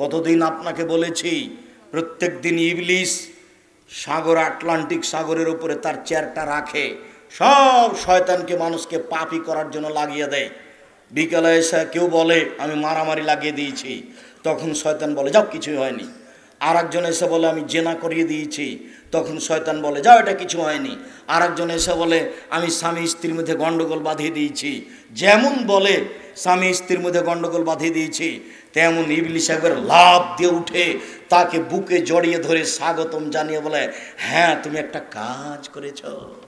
কতদিন আপনাকে বলেছি, প্রত্যেক দিন ইবলিস সাগর আটলান্টিক সাগরের উপরে তার চেয়ারটা রাখে, সব শয়তানকে মানুষকে পাপী করার জন্য লাগিয়ে দেয়। বিকালে এসে কেউ বলে আমি মারামারি লাগিয়ে দিয়েছি, তখন শয়তান বলে যাও কিছুই হয়নি। আর একজন এসে বলে আমি জেনা করিয়ে দিয়েছি, তখন শয়তান বলে যাও এটা কিছু হয়নি। আর একজন এসে বলে আমি স্বামী স্ত্রীর মধ্যে গণ্ডগোল বাঁধিয়ে দিয়েছি। যেমন বলে স্বামী স্ত্রীর মধ্যে গণ্ডগোল বাঁধিয়ে দিয়েছি, তেমন ইবলিস একবার লাফ দিয়ে উঠে তাকে বুকে জড়িয়ে ধরে স্বাগতম জানিয়ে বলে হ্যাঁ তুমি একটা কাজ করেছ।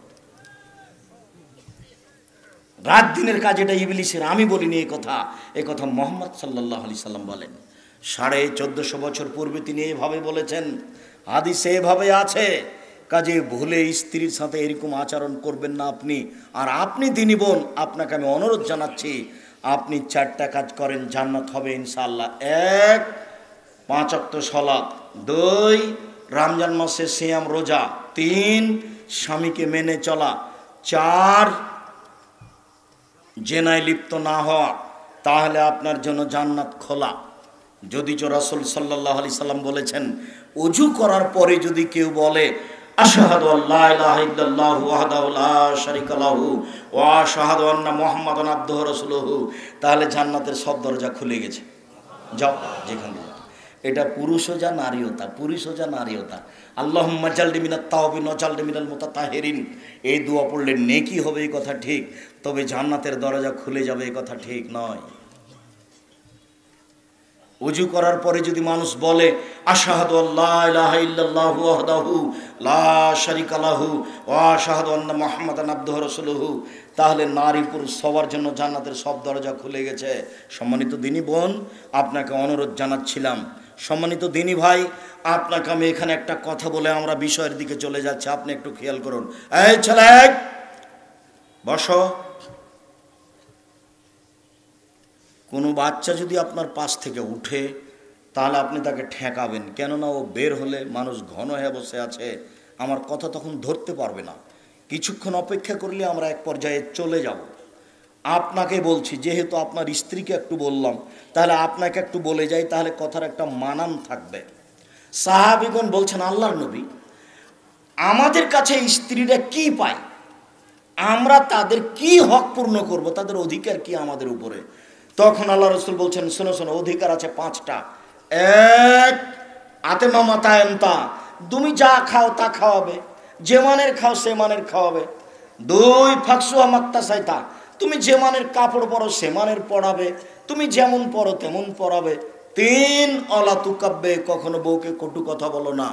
রাত দিনের কাজ এটা ইবলিসের, আমি বলিনি এই কথা মুহাম্মদ সাল্লাল্লাহু আলাইহি সাল্লাম বলেন। 1450 বছর পূর্বে তিনি এইভাবে বলেছেন, হাদিসে এভাবে আছে। কাজে ভুলে স্ত্রীর সাথে এরকম আচরণ করবেন না আপনি। আর আপনি দিনী বোন, আপনাকে আমি অনুরোধ জানাচ্ছি, আপনি 4টা কাজ করেন, জান্নাত হবে ইনশাআল্লাহ। 1, 5 ওয়াক্ত সালাত, 2, রমজান মাসে সিয়াম রোজা, 3, স্বামীকে মেনে চলা, 4, জেনায় লিপ্ত না হওয়া, তাহলে আপনার জন্য জান্নাত খোলা। যদিচ রাসূল সাল্লাল্লাহু আলাইহি সাল্লাম বলেছেন, ওযু করার পরে যদি কেউ বলে আশহাদু আল্লা ইলাহা ইল্লাল্লাহু ওয়াহদাহু লা শারীকা লাহু ওয়া আশহাদু আন্না মুহাম্মাদান আবদুহু ওয়া রাসূলুহু, তাহলে জান্নাতের সব দরজা খুলে গেছে। যাও যেখানে। এটা পুরুষও যা নারীও তা, পুরুষও যা নারীও তা। আল্লাহুম্মা জালনি মিনাত তাওবিন ওয়া জালনি মিনাল মুতাতাহিরিন, এই দোয়া পড়লে নেকি হবে এই কথা ঠিক, তবে জান্নাতের দরজা খুলে যাবে এই কথা ঠিক নয়। ওযু করার পরে যদি মানুষ বলে আশহাদু আল্লা ইলাহা ইল্লাল্লাহু ওয়াহদাহু লা শারীকা লাহু ওয়া আশহাদু আন্না মুহাম্মাদান আবদুহু ওয়া রাসূলুহু, তাহলে নারী পুরুষ সবার জন্য জান্নাতের সব দরজা খুলে গেছে। সম্মানিত দিনী বোন, আপনাকে অনুরোধ জানাচ্ছিলাম, সম্মানিত দিনী ভাই, আপনাকে আমি এখানে একটা কথা বলে আমরা বিষয়ের দিকে চলে যাচ্ছি, আপনি একটু খেয়াল করুন। এই ছেলে বসো। কোনো বাচ্চা যদি আপনার পাশ থেকে উঠে, তাহলে আপনি তাকে ঠেকাবেন, কেননা ও বের হলে মানুষ ঘন হয়ে বসে আছে, আমার কথা তখন ধরতে পারবে না। কিছুক্ষণ অপেক্ষা করলে আমরা এক পর্যায়ে চলে যাব। আপনাকে বলছি, যেহেতু আপনার স্ত্রীকে একটু বললাম, তাহলে আপনাকে একটু বলে যাই, তাহলে কথার একটা মানান থাকবে। সাহাবীগণ বলছেন আল্লাহর নবী, আমাদের কাছে স্ত্রীরা কি পায়, আমরা তাদের কি হক পূর্ণ করব, তাদের অধিকার কি আমাদের উপরে? তখন আল্লাহ রাসূল বলছেন শোনো শোনো, অধিকার আছে 5টা। 1, আতেমা মাতায়ন্তা, তুমি যা খাও তা খাওয়াবে, যে মানের খাও সে মানের খাওয়াবে। 2, ফাকসুহা মাক্তাসাইতা, তুমি যে মানের কাপড় পরো সে মানের পরাবে, তুমি যেমন পরো তেমন পরাবে। 3, অলা তুকাব্বে, কখনো বউকে কটু কথা বলো না।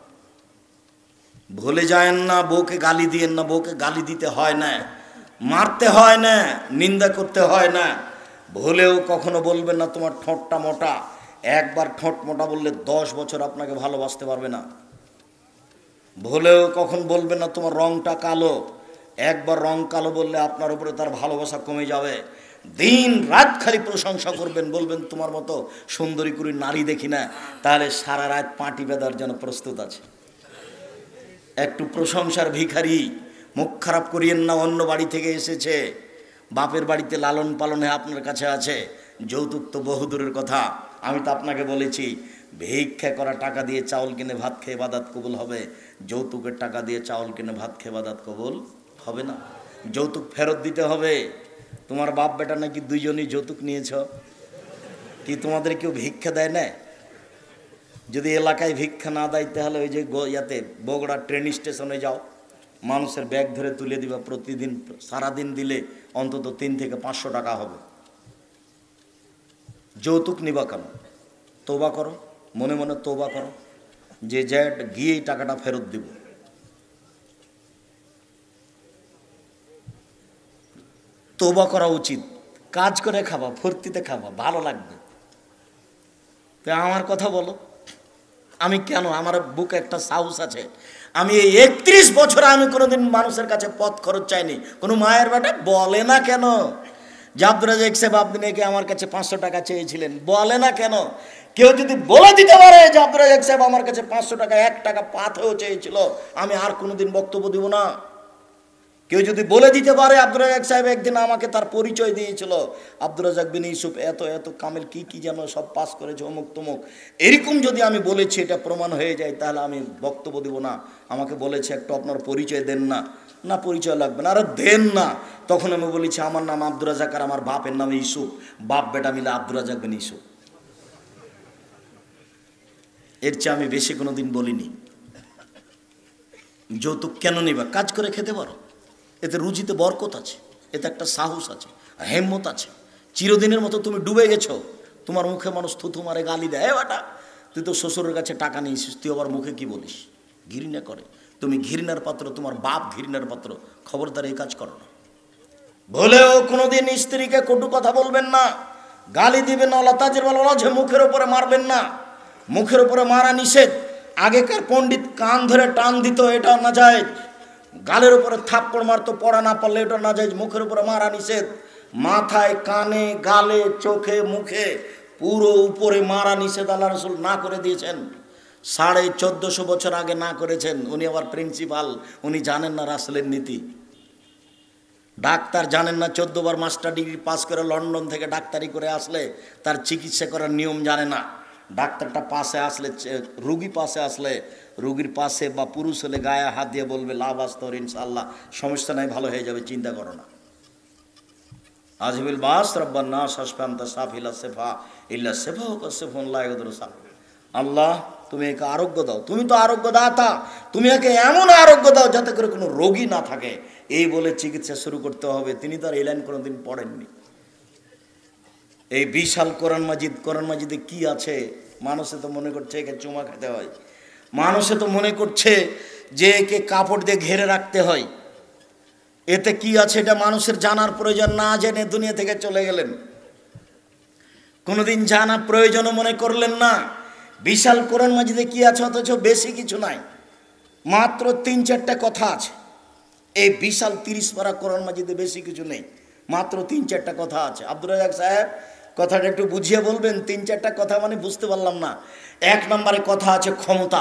ভুলে যায়েন না, বউকে গালি দিয়েন না, বউকে গালি দিতে হয় না, মারতে হয় না, নিন্দা করতে হয় না। ভুলেও কখনো বলবেন না তোমার ঠোঁটটা মোটা। একবার ঠোঁট মোটা বললে 10 বছর আপনাকে ভালোবাসতে পারবে না। ভুলেও কখন বলবেন না তোমার রংটা কালো। একবার রং কালো বললে আপনার উপরে তার ভালোবাসা কমে যাবে। দিন রাত খালি প্রশংসা করবেন, বলবেন তোমার মতো সুন্দরী করে নারী দেখি না, তাহলে সারা রাত পাটি বেঁধার জন্য প্রস্তুত আছে। একটু প্রশংসার ভিখারি, মুখ খারাপ করিয়েন না, অন্য বাড়ি থেকে এসেছে, বাপের বাড়িতে লালন পালনে আপনার কাছে আছে, যৌতুক তো বহুদূরের কথা। আমি তো আপনাকে বলেছি, ভিক্ষা করা টাকা দিয়ে চাউল কিনে ভাত খেয়ে ইবাদত কবুল হবে, যৌতুকের টাকা দিয়ে চাউল কিনে ভাত খেয়ে ইবাদত কবুল হবে না। যৌতুক ফেরত দিতে হবে। তোমার বাপ বেটা নাকি দুইজনই যৌতুক নিয়েছ, কি তোমাদের কেউ ভিক্ষা দেয় না? যদি এলাকায় ভিক্ষা না দেয়, তাহলে ওই যে ইয়াতে বগুড়া ট্রেন স্টেশনে যাও, মানুষের ব্যাগ ধরে তুলে দিবা, প্রতিদিন সারাদিন দিলে অন্তত 3 থেকে 500 টাকা হবে। যৌতুক নিবা কেন? তওবা করো, মনে মনে তওবা করো, যে গিয়েই টাকাটা ফেরত দিব। তওবা করা উচিত। কাজ করে খাবা, ফুর্তিতে খাবা, ভালো লাগবে। তো আমার কথা বলো, আমি কেন, আমার বুকে একটা সাহস আছে। আমি এই 31 বছর আমি কোনোদিন মানুষের কাছে পথ খরচ চাইনি। কোনো মায়ের বেটা বলে না কেন যে আব্দুর রাজ্জাক সাহেব আপনি নাকি আমার কাছে 500 টাকা চেয়েছিলেন, বলে না কেন? কেউ যদি বলে দিতে পারে যে আব্দুর রাজ্জাক সাহেব আমার কাছে 500 টাকা 1 টাকা পাথেও চেয়েছিল, আমি আর কোনোদিন বক্তব্য দিব না। কেউ যদি বলে দিতে পারে আব্দুর রাজাক সাহেব একদিন আমাকে তার পরিচয় দিয়েছিল, আব্দুর রাজাক বিন ইউসুফ এত এত কামেল কি কি যেন সব পাস করেছে অমুক তমুক, এরকম যদি আমি বলেছি এটা প্রমাণ হয়ে যায়, তাহলে আমি বক্তব্য দিব না। আমাকে বলেছে একটু আপনার পরিচয় দেন না, না পরিচয় লাগবে না, আরে দেন না। তখন আমি বলেছি আমার নাম আব্দুর রাজাক আর আমার বাপের নাম ইউসুফ, বাপ বেটা মিলে আব্দুর রাজাক বিন ইউসুফ। এর চেয়ে আমি বেশি কোনোদিন বলিনি। যৌতুক কেন নিবা? কাজ করে খেতে পারো, এতে রুজিতে বরকত আছে, এতে একটা সাহস আছে, হেম্মত আছে। চিরদিনের মতো তুমি ডুবে গেছো, তোমার মুখে মানুষ থুথু মারে, গালি দেয়, বাটা তুই তো শ্বশুরের কাছে টাকা নিয়েছিস, তুই আবার মুখে কি বলিস? ঘৃণা করে। তুমি ঘৃণার পাত্র, তোমার বাপ ঘৃণার পাত্র। খবরদার এই কাজ করো না। বলেও কোনোদিন স্ত্রীকে কটু কথা বলবেন না, গালি দিবেন না, তাজের বলা যে মুখের উপরে মারবেন না। মুখের উপরে মারা নিষেধ। আগেকার পণ্ডিত কান ধরে টান দিত, এটা না যায়। গালের উপরে থাপ্পড় মারতো, পড়া না পারলে এটা না যায়। মুখের উপরে মারা নিষেধ। মাথায়, কানে, গালে, চোখে, মুখে পুরো উপরে মারা নিষেধ। আল্লাহ রাসূল না করে দিয়েছেন। 1450 বছর আগে না করেছেন। উনি আবার প্রিন্সিপাল, উনি জানেন না রাসূলের নীতি। ডাক্তার জানেন না, 14 বার মাস্টার ডিগ্রি পাস করে লন্ডন থেকে ডাক্তারি করে আসলে তার চিকিৎসা করার নিয়ম জানে না। ডাক্তারটা পাশে আসলে, রুগী পাশে আসলে, রুগীর পাশে বা পুরুষ হলে গায়ে হাত দিয়ে বলবে লাভ আস্তর ইনশাআল্লাহ, সমস্যা নাই, ভালো হয়ে যাবে, চিন্তা করো না। আজিবিল বাস রব্বান নাস হাসফামতা সাফিলা সেফা ইল্লা সেফা হোক সেফুন লাইগদর সাফ। আল্লাহ তুমি একে আরোগ্য দাও, তুমি তো আরোগ্য দাতা, তুমি একে এমন আরোগ্য দাও যাতে করে কোনো রোগী না থাকে। এই বলে চিকিৎসা শুরু করতে হবে। তিনি তো আর এই লাইন কোনোদিন পড়েননি। এই বিশাল কোরআন মাজিদ, কোরআন মাজিদে কি আছে? মানুষে তো মনে করছে একে চুমা খেতে হয়, মানুষে তো মনে করছে যে একে কাপড় দিয়ে ঘেরে রাখতে হয়। এতে কি আছে এটা মানুষের জানার প্রয়োজন, না জেনে দুনিয়া থেকে চলে গেলেন। কোনোদিন জানা প্রয়োজনও মনে করলেন না। বিশাল কোরআন মাজিদে কি আছে? অথচ বেশি কিছু নাই, মাত্র 3-4টা কথা আছে। এই বিশাল 30 পারা কোরআন মাজিদে বেশি কিছু নেই, মাত্র 3-4টা কথা আছে। আব্দুর রাজাক সাহেব কথাটা একটু বুঝিয়ে বলবেন। 3-4টা কথা মানে বুঝতে পারলাম না। 1 নম্বরে কথা আছে ক্ষমতা।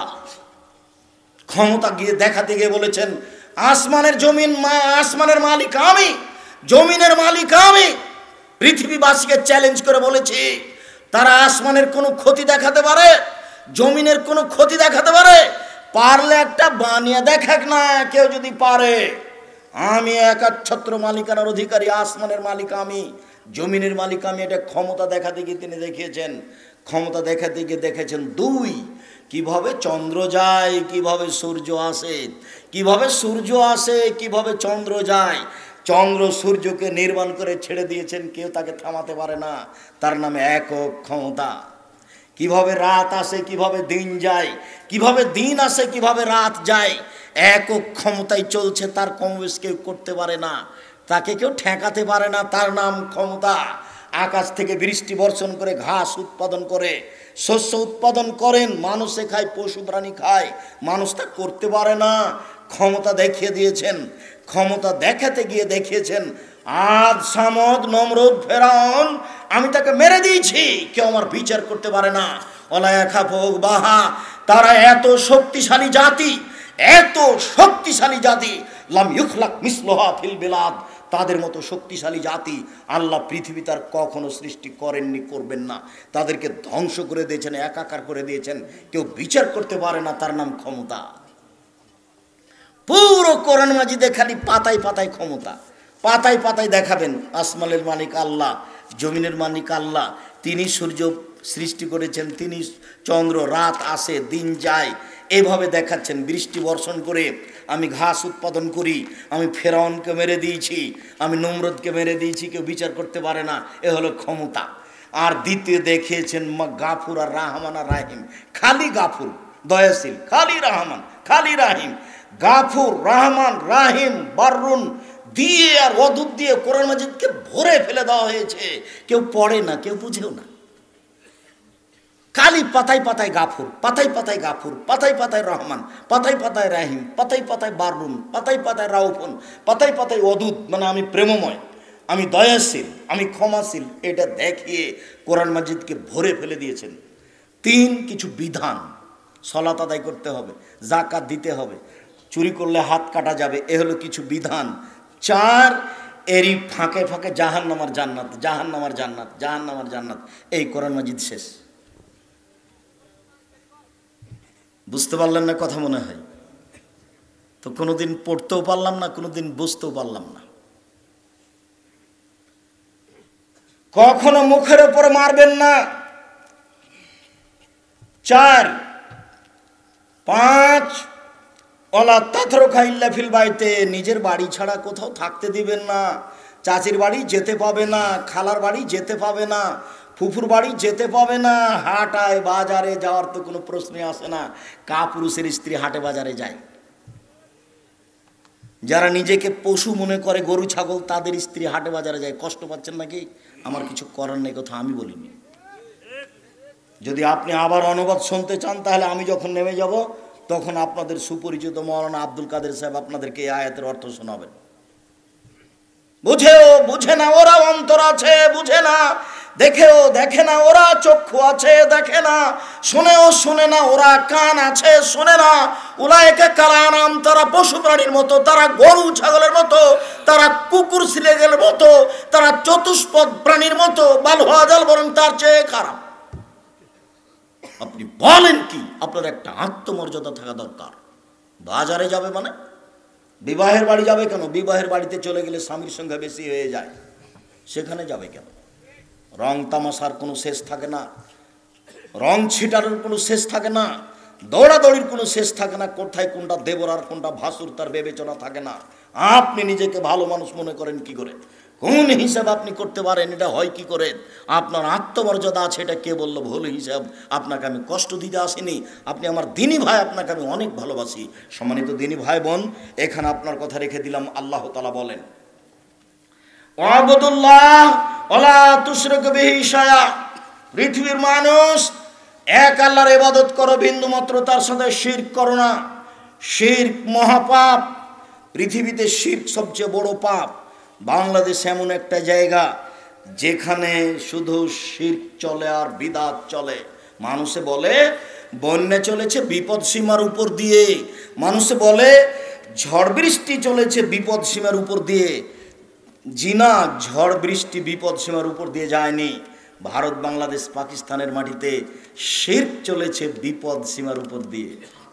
ক্ষমতা গিয়ে দেখাতে গিয়ে বলেছেন আসমানের জমিন, আসমানের মালিক আমি, জমিনের মালিক আমি। পৃথিবীবাসীকে চ্যালেঞ্জ করে বলেছি, তারা আসমানের কোনো ক্ষতি দেখাতে পারে, জমিনের কোনো ক্ষতি দেখাতে পারে, পারলে একটা বানিয়ে দেখাক না। কেউ যদি পারে, আমি একাচ্ছত্র মালিকানার অধিকারী, আসমানের মালিক আমি, জমিনের মালিক আমি। এটা ক্ষমতা দেখাতে গিয়ে তিনি দেখিয়েছেন। ক্ষমতা দেখাতে গিয়ে দেখেছেন 2, কিভাবে চন্দ্র যায়, কিভাবে সূর্য আসে, কিভাবে সূর্য আসে, কিভাবে চন্দ্র যায়। চন্দ্র সূর্যকে নির্মাণ করে ছেড়ে দিয়েছেন, কেউ তাকে থামাতে পারে না। তার নামে একক ক্ষমতা। কিভাবে রাত আসে, কিভাবে দিন যায়, কিভাবে দিন আসে, কিভাবে রাত যায়, একক ক্ষমতায় চলছে। তার কমবেশ কেউ করতে পারে না, তাকে কেউ ঠেকাতে পারে না। তার নাম ক্ষমতা। আকাশ থেকে বৃষ্টি বর্ষণ করে ঘাস উৎপাদন করে, শস্য উৎপাদন করেন, মানুষে খায়, পশু প্রাণী খায়, মানুষ তা করতে পারে না। ক্ষমতা দেখিয়ে দিয়েছেন। ক্ষমতা দেখাতে গিয়ে দেখিয়েছেন আদ, সামদ, নমরুদ, ফেরাউন, আমি তাকে মেরে দিয়েছি, কেউ আমার বিচার করতে পারে না। অলায়াখা ফোক বাহা, তারা এত শক্তিশালী জাতি, এত শক্তিশালী জাতি, লাম ইউখলাক মিসলুহা ফিল বিলাদ, তাদের মতো শক্তিশালী জাতি আল্লাহ পৃথিবী তার কখনো সৃষ্টি করেননি, করবেন না। তাদেরকে ধ্বংস করে দিয়েছেন, একাকার করে দিয়েছেন, কেউ বিচার করতে পারে না। তার নাম ক্ষমতা। পুরো কোরআন মাজিদে খালি পাতায় পাতায় ক্ষমতা, পাতায় পাতায় দেখাবেন আসমানের মালিক আল্লাহ, জমিনের মালিক আল্লাহ। তিনি সূর্য সৃষ্টি করেছেন, তিনি চন্দ্র, রাত আসে, দিন যায়, এভাবে দেখাচ্ছেন। বৃষ্টি বর্ষণ করে আমি ঘাস উৎপাদন করি, আমি ফেরাউনকে মেরে দিয়েছি, আমি নমরুদকে মেরে দিয়েছি, কেউ বিচার করতে পারে না। এ হলো ক্ষমতা। আর দ্বিতীয় দেখিয়েছেন গাফুর আর রাহমান আর রাহিম। খালি গাফুর দয়াশীল, খালি রাহমান, খালি রাহিম। গাফুর, রহমান, রাহিম, বাররুন দিয়ে আর ওদুদ দিয়ে কোরআন মাজিদকে ভরে ফেলে দেওয়া হয়েছে। কেউ পড়ে না, কেউ বুঝেও না। খালি পাতায় পাতায় গাফুর, পাতায় পাতায় গাফুর, পাতায় পাতায় রহমান, পাতায় পাতায় রাহিম, পাতায় পাতায় বাররুন, পাতায় পাতায় রাউফুন, পাতায় পাতায় ওদুদ, মানে আমি প্রেমময়, আমি দয়াশীল, আমি ক্ষমাশীল। এটা দেখিয়ে কোরআন মাজিদকে ভরে ফেলে দিয়েছেন। 3 কিছু বিধান, সালাত আদায় করতে হবে, যাকাত দিতে হবে, চুরি করলে হাত কাটা যাবে, এ হলো কিছু বিধান। 4 এরই ফাঁকে ফাঁকে জাহান্নামের জান্নাত, জাহান্নামের জান্নাত, জাহান্নামের জান্নাত। এই কোরআন মাজিদ শেষ। বুঝতে পারলেন না কথা মনে হয়? তো কোনোদিন পড়তেও পারলাম না, কোনোদিন বুঝতেও পারলাম না। কখনো মুখের উপর মারবেন না। 4 5 ওয়ালা তাতরুকা ইল্লা ফিল বাইতে, নিজের বাড়ি ছাড়া কোথাও থাকতে দিবেন না। চাচির বাড়ি যেতে পাবে না, খালার বাড়ি যেতে পাবে না, ফুফুর বাড়ি যেতে পাবে না। হাটায় বাজারে যাওয়ার তো কোনো প্রশ্নই আসে না। কাপুরুষের স্ত্রী হাটে বাজারে যায়। যারা নিজেকে পশু মনে করে, গরু ছাগল, তাদের স্ত্রী হাটে বাজারে যায়। কষ্ট পাচ্ছেন নাকি? আমার কিছু করার নেই, কথা আমি বলিনি। যদি আপনি আবার অনুবাদ শুনতে চান, তাহলে আমি যখন নেমে যাব তখন আপনাদের সুপরিচিত মৌলানা আব্দুল কাদের সাহেব আপনাদেরকে এই আয়াতের অর্থ শোনাবেন। বুঝেও বুঝে না ওরা অন্তর আছে, বুঝে না। দেখেও দেখে না ওরা চক্ষু আছে, দেখে না। শুনেও শুনে না ওরা কান আছে, শুনে না। উলায়েকা কালানাম, তারা পশু প্রাণীর মতো, তারা গরু ছাগলের মতো, তারা কুকুর সিলেগের মতো, তারা চতুষ্পদ প্রাণীর মতো। বাল হাজাল, বরং তার চেয়ে খারাপ। আপনি বলেন কি? আপনার একটা আত্মমর্যাদা থাকা দরকার। বাজারে যাবে মানে বিবাহের বাড়ি যাবে কেন? বিবাহের বাড়িতে চলে গেলে স্বামীর সংখ্যা বেশি হয়ে যায়, সেখানে যাবে কেন? রং তামাশার কোনো শেষ থাকে না, রং ছিটানোর কোনো শেষ থাকে না, দৌড়াদৌড়ির কোনো শেষ থাকে না। কোথায় কোনটা দেবর আর কোনটা ভাসুর তার বিবেচনা থাকে না। আপনি নিজেকে ভালো মানুষ মনে করেন কি করে? কোন হিসাব আপনি করতে পারেন? এটা হয় কি করে? আপনার আত্মমর্যাদা আছে, এটা কে বললো ভুল হিসাব? আপনাকে আমি কষ্ট দিতে আসিনি, আপনি আমার দিনী ভাই, আপনাকে আমি অনেক ভালোবাসি। সম্মানিত দিনী ভাই বোন, এখানে আপনার কথা রেখে দিলাম। আল্লাহ তাআলা বলেন, ওয়াবুদুল্লাহ ওয়ালা তুশরিকু বিহি শাইআ, পৃথিবীর মানুষ এক আল্লাহর ইবাদত করো, বিন্দু মাত্র তার সাথে শিরক করো না। শিরক মহাপাপ। পৃথিবীতে শিরক সবচেয়ে বড় পাপ। বাংলাদেশ এমন একটা জায়গা যেখানে শুধু শিরক চলে আর বিদআত চলে। মানুষে বলে বন্যা চলেছে বিপদ সীমার উপর দিয়ে, মানুষে বলে ঝড় বৃষ্টি চলেছে বিপদ সীমার উপর দিয়ে। জিনা ঝড় বৃষ্টি বিপদ সীমার উপর দিয়ে যায়নি। ভারত, বাংলাদেশ, পাকিস্তানের মাটিতে শিরক চলেছে বিপদ সীমার উপর দিয়ে।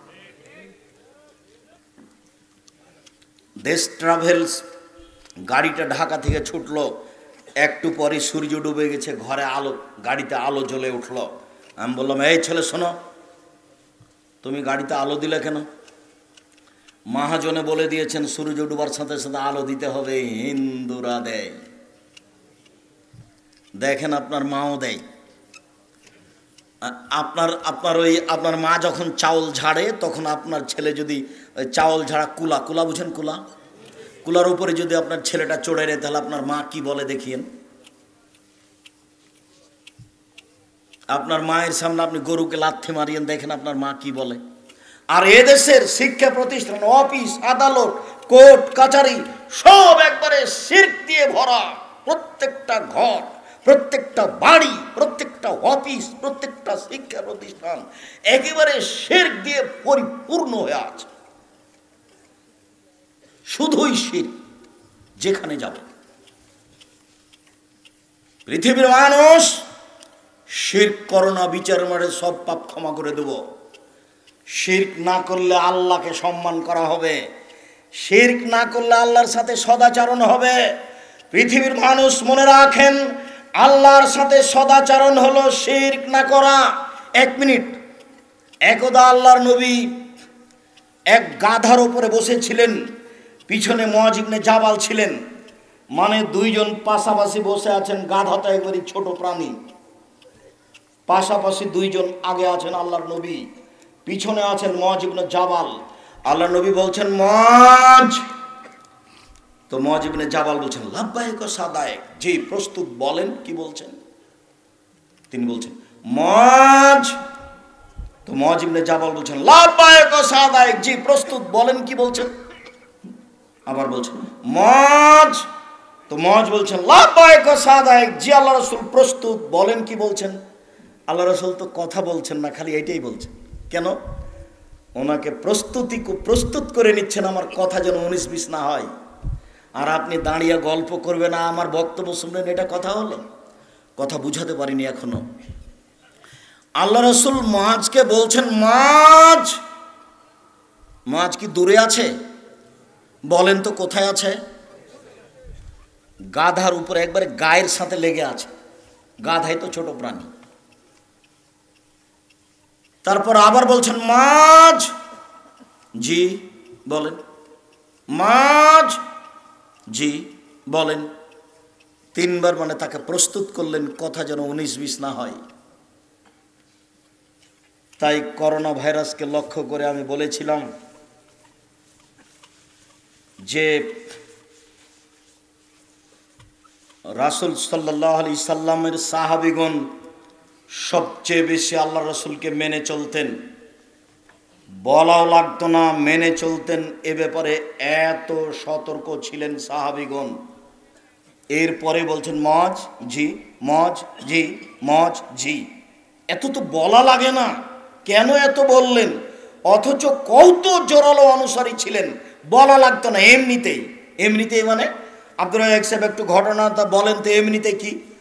দেশ ট্রাভেলস গাড়িটা ঢাকা থেকে ছুটলো, একটু পরে সূর্য ডুবে গেছে, ঘরে আলো, গাড়িতে আলো জ্বলে উঠলো। আমি বললাম, এই ছেলে শোনো, তুমি গাড়িতে আলো দিলে কেন? মহাজনে বলে দিয়েছেন সূর্য ডুবার সাথে সাথে আলো দিতে হবে, হিন্দুরা দেয়। দেখেন আপনার মাও দেয়। আপনার মা যখন চাউল ঝাড়ে, তখন আপনার ছেলে যদি চাউল ঝাড়া কুলা বুঝেন, কুলার উপরে যদি আপনার ছেলেটা চড়ে রে, তাহলে আপনার মা কি বলে দেখিয়েন? আপনার মায়ের সামনে আপনি গরুকে লাথি মারিয়েন, দেখেন আপনার মা কি বলে। আর এদেশের শিক্ষা প্রতিষ্ঠান, অফিস, আদালত, কোর্ট কাচারি সব একবারে শিরক দিয়ে ভরা। প্রত্যেকটা ঘর, প্রত্যেকটা বাড়ি, প্রত্যেকটা অফিস, প্রত্যেকটা শিক্ষা প্রতিষ্ঠান একেবারে শিরক দিয়ে পরিপূর্ণ হয়ে আছে। শুধুই শিরক, যেখানে যাবে। পৃথিবীর মানুষ শিরক করো না, বিচার মারে সব পাপ ক্ষমা করে দেব। শিরক না করলে আল্লাহকে সম্মান করা হবে, শিরক না করলে আল্লাহর সাথে সদাচরণ হবে। পৃথিবীর মানুষ মনে রাখেন, আল্লাহর সাথে সদাচরণ হলো শিরক না করা। 1 মিনিট। একদা আল্লাহর নবী এক গাধার উপরে বসেছিলেন, পিছনে মুআয ইবনে জাবাল ছিলেন। মানে দুইজন পাশাপাশি বসে আছেন। গাধাটা একবারই ছোট প্রাণী, পাশাপাশি দুইজন, আগে আছেন আল্লাহর নবী, পিছনে আছেন মুআয ইবনে জাবাল। আল্লাহর নবী বলছেন মুআয, তো মুআয ইবনে জাবাল বলছেন লাব্বাইক ওয়া সাদাইক, জি প্রস্তুত, বলেন কি বলছেন। তিনি বলছেন মুআয, তো মুআয ইবনে জাবাল বলছেন লাব্বাইক ওয়া সাদাইক, জি প্রস্তুত, বলেন কি বলছেন। আবার বলছেন মুআয, তো মুআয বলছেন লাব্বাইক ওয়া সাদাইক, জি আল্লাহ রাসূল প্রস্তুত, বলেন কি বলছেন। আল্লাহ রাসূল তো কথা বলছেন না, খালি এইটাই বলছেন। কেন? ওনাকে প্রস্তুত করে নিচ্ছেন, আমার কথা যেন 19-20 না হয়। আর আপনি দাঁড়িয়ে গল্প করবেন, আমার বক্তব্য শুনবেন, এটা কথা হলো? কথা বুঝাতে পারিনি এখনো। আল্লাহ রসুল মাছকে বলছেন, মাছ, মাছ কি দূরে আছে? বলেন তো কোথায় আছে? গাধার উপরে একবারে গায়ের সাথে লেগে আছে। গাধাই তো ছোট প্রাণী। তারপর আবার বলছেন, মাছ, জি বলেন। মাছ, জি বলেন। তিনবার মানে তাকে প্রস্তুত করলেন, কথা যেন 19-20 না হয়। তাই করোনা ভাইরাসকে লক্ষ্য করে আমি বলেছিলাম যে রাসূল সাল্লাল্লাহু আলাইহি সাল্লামের সাহাবীগণ সবচেয়ে বেশি আল্লাহ রসুলকে মেনে চলতেন, বলাও লাগতো না, মেনে চলতেন। এ ব্যাপারে এত সতর্ক ছিলেন সাহাবীগণ। এরপরে বলছেন, মজ জি, মজ জি, মজ জি। এত তো বলা লাগে না, কেন এত বললেন? অথচ কত জোরালো অনুসারী ছিলেন, বলা লাগতো না, এমনিতেই। এমনিতেই মানে আব্দুর রাজ্জাক সাহেব একটু ঘটনাটা বলেন তো, এমনিতে কি?